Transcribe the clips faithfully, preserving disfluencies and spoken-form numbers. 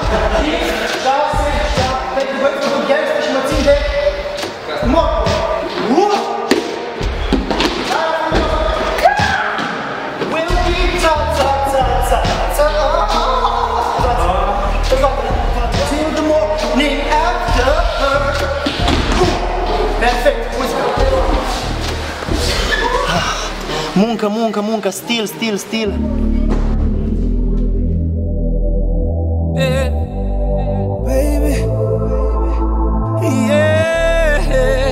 Muncă, muncă, muncă, stil, stil, stil. Yeah, baby. Yeah,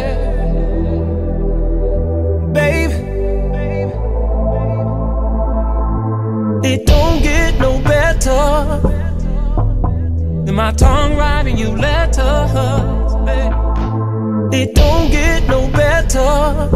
baby. It don't get no better than my tongue writing you letters, baby. It don't get no better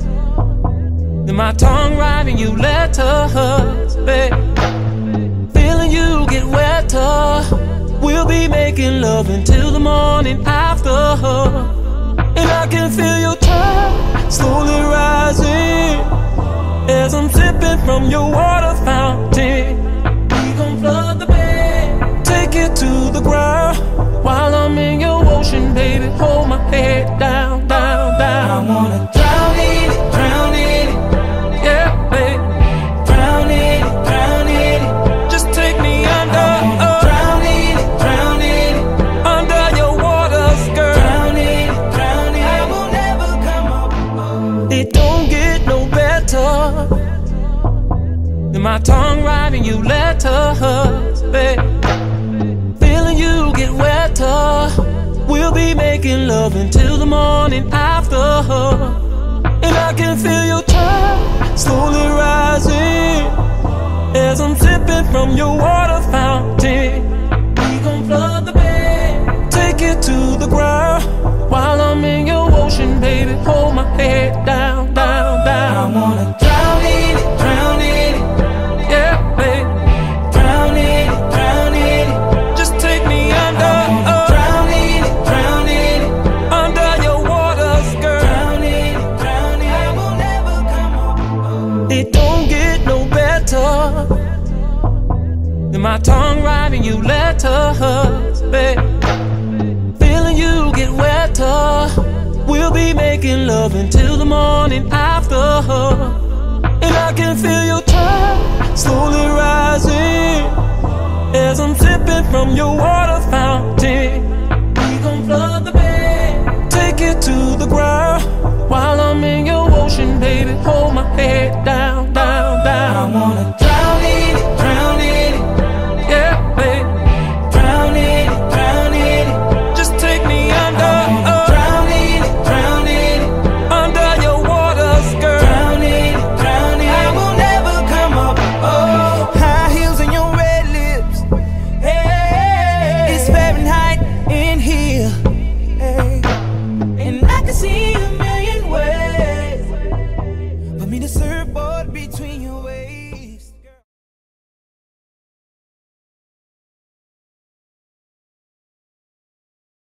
than my tongue writing you letters, babe. Feeling you get wetter. We'll be making love until the morning after. And I can feel your tide slowly rising as I'm sipping from your water fountain. We gon' flood the bed, take it to the ground while I'm in your ocean, baby. Hold my head down, down, down. I wanna drown in it, drown in it. Yeah, babe. Drown in it, drown in it. Just take me under. Uh, drown in it, drown in it. Under your water skirt. Drown in it, drown in it. I will never come up. It don't get no better than my tongue writing you letters, babe. Feeling you get wetter. We'll be making love until the morning after. And I can feel your tide slowly rising as I'm sipping from your water fountain. We gon' flood the bed, take it to the ground while I'm in your ocean, baby. Hold my head down, down, down. I wanna drown in it, drown in it. Yeah, babe. Drown in it, drown in it. Just take me under. Uh, drown in it, drown in it. Under your water skirt. Drown in it, drown in it. I will never come up. It don't get no better than my tongue writing you letters, babe. Feeling you get wetter. We'll be making love until the morning after. And I can feel your tide slowly rising as I'm sipping from your water